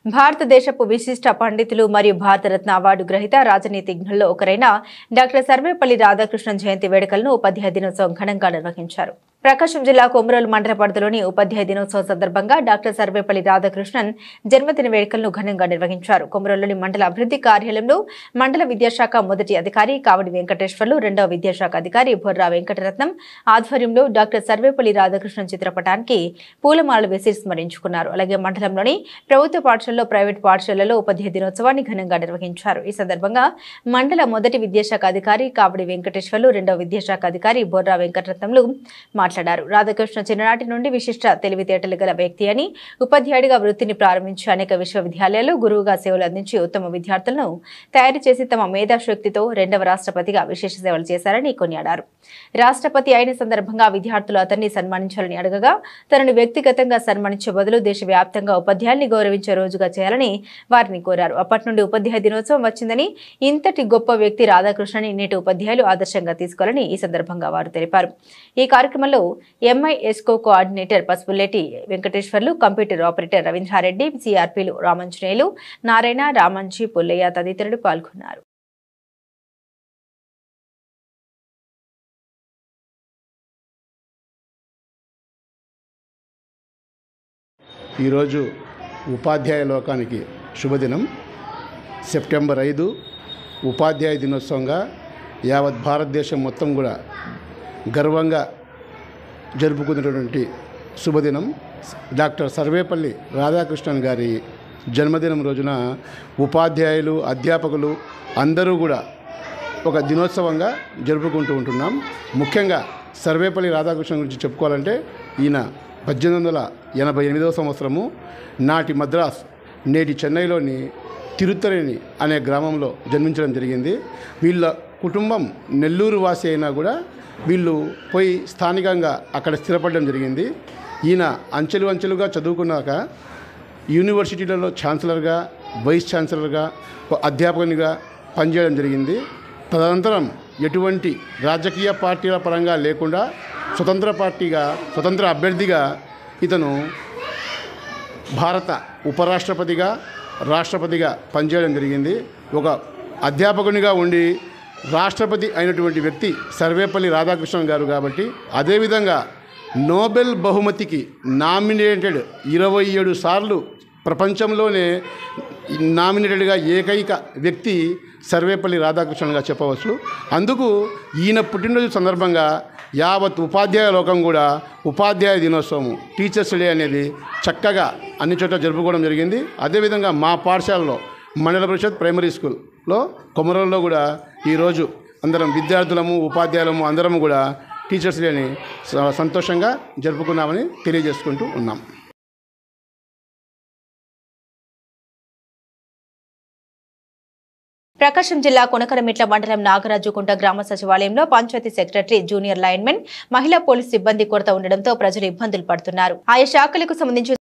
భారతదేశపు విశిష్ట పండితులు మరియు భారతరత్న అవార్డు గ్రహీత రాజనీతిజ్ఞుల్లో ఒకరైన డాక్టర్ సర్వేపల్లి రాధాకృష్ణన్ జయంతి వేడుకలను ఉపాధ్యాయ దినోత్సవం ఘనంగా నిర్వహించారు. ప్రకాశం జిల్లా కొమరోలు మండల పరిధిలోని ఉపాధ్యాయ దినోత్సవం సందర్భంగా డాక్టర్ సర్వేపల్లి రాధాకృష్ణన్ జన్మదిన వేడుకలను ఘనంగా నిర్వహించారు. కొమరోలులోని మండల అభివృద్ధి కార్యాలయంలో మండల విద్యాశాఖ మొదటి అధికారి కావడి వెంకటేశ్వర్లు, రెండవ విద్యాశాఖ అధికారి బొర్రా వెంకటరత్నం ఆధ్వర్యంలో డాక్టర్ సర్వేపల్లి రాధాకృష్ణన్ చిత్రపటానికి పూలమాలలు వేసి స్మరించుకున్నారు. అలాగే మండలంలోని ప్రభుత్వ పాఠశాలలో, ప్రైవేటు పాఠశాలలో ఉపాధ్యాయ దినోత్సవాన్ని ఘనంగా నిర్వహించారు. ఈ సందర్భంగా మండల మొదటి విద్యాశాఖ అధికారి కావడి వెంకటేశ్వర్లు, రెండవ విద్యాశాఖ అధికారి బొర్రా వెంకటరత్నంలు మాట్లాడారు. రాధాకృష్ణ చిన్ననాటి నుండి విశిష్ట తెలివితేటలు గల వ్యక్తి అని, ఉపాధ్యాయుడిగా వృత్తిని ప్రారంభించి అనేక విశ్వవిద్యాలయాల్లో గురువుగా సేవలు అందించి ఉత్తమ విద్యార్థులను తయారు చేసి తమ మేధాశక్తితో రెండవ రాష్ట్రపతిగా విశేష సేవలు చేశారని కొనియాడారు. రాష్ట్రపతి అయిన సందర్భంగా విద్యార్థులు అతన్ని సన్మానించాలని అడగగా తనను వ్యక్తిగతంగా సన్మానించే బదులు దేశవ్యాప్తంగా ఉపాధ్యాయుల్ని గౌరవించే రోజుగా చేయాలని వారిని కోరారు. అప్పటి నుండి ఉపాధ్యాయ దినోత్సవం వచ్చిందని, ఇంతటి గొప్ప వ్యక్తి రాధాకృష్ణని నేటి ఉపాధ్యాయులు ఆదర్శంగా తీసుకోవాలని ఈ సందర్భంగా వారు తెలిపారు. ఈ కార్యక్రమంలో ఎంఐఎస్కో coordinator Pasupuleti Venkateswarlu, computer operator Ravindra Reddy, సిఆర్పీలు Ramanjaneyulu, Narayana, Ramanji, Pullaiah తదితరులు పాల్గొన్నారు. ఈరోజు ఉపాధ్యాయ లోకానికి శుభదినం. సెప్టెంబర్ 5 ఉపాధ్యాయ దినోత్సవంగా యావత్ భారతదేశం మొత్తం కూడా గర్వంగా జరుపుకున్నటువంటి శుభదినం. డాక్టర్ సర్వేపల్లి రాధాకృష్ణన్ గారి జన్మదినం రోజున ఉపాధ్యాయులు, అధ్యాపకులు అందరూ కూడా ఒక దినోత్సవంగా జరుపుకుంటూ ఉంటున్నాం. ముఖ్యంగా సర్వేపల్లి రాధాకృష్ణన్ గురించి చెప్పుకోవాలంటే ఈయన 1888వ సంవత్సరము నాటి మద్రాస్, నేటి చెన్నైలోని తిరుత్తరేని అనే గ్రామంలో జన్మించడం జరిగింది. వీళ్ళ కుటుంబం నెల్లూరు వాసి అయినా కూడా వీళ్ళు పోయి స్థానికంగా అక్కడ స్థిరపడడం జరిగింది. ఈయన అంచెలుగా చదువుకున్నాక యూనివర్సిటీలలో ఛాన్సలర్గా, వైస్ ఛాన్సలర్గా, అధ్యాపకునిగా పనిచేయడం జరిగింది. తదనంతరం ఎటువంటి రాజకీయ పార్టీల పరంగా లేకుండా స్వతంత్ర అభ్యర్థిగా ఇతను భారత ఉపరాష్ట్రపతిగా, రాష్ట్రపతిగా పనిచేయడం జరిగింది. ఒక అధ్యాపకునిగా ఉండి రాష్ట్రపతి అయినటువంటి వ్యక్తి సర్వేపల్లి రాధాకృష్ణన్ గారు కాబట్టి, అదేవిధంగా నోబెల్ బహుమతికి నామినేటెడ్ 27 సార్లు ప్రపంచంలోనే నామినేటెడ్గా ఏకైక వ్యక్తి సర్వేపల్లి రాధాకృష్ణన్గా చెప్పవచ్చు. అందుకు ఈయన పుట్టినరోజు సందర్భంగా యావత్ ఉపాధ్యాయ లోకం కూడా ఉపాధ్యాయ దినోత్సవం, టీచర్స్ డే అనేది చక్కగా అన్ని చోట్ల జరుపుకోవడం జరిగింది. అదేవిధంగా మా పాఠశాలలో మండల పరిషత్ ప్రైమరీ స్కూల్లో కొమరోల్లో కూడా ఈరోజు అందరం విద్యార్థులము, ఉపాధ్యాయులము అందరము కూడా టీచర్స్ డేని సంతోషంగా జరుపుకున్నామని తెలియజేసుకుంటూ ఉన్నాం. ప్రకాశం జిల్లా కొనకరమిట్ల మండలం నాగరాజుకుంట గ్రామ సచివాలయంలో పంచాయతీ సెక్రటరీ, జూనియర్ లైన్మెన్, మహిళా పోలీసు సిబ్బంది కొరత ఉండడంతో ప్రజలు ఇబ్బందులు పడుతున్నారు. ఆయా శాఖలకు సంబంధించి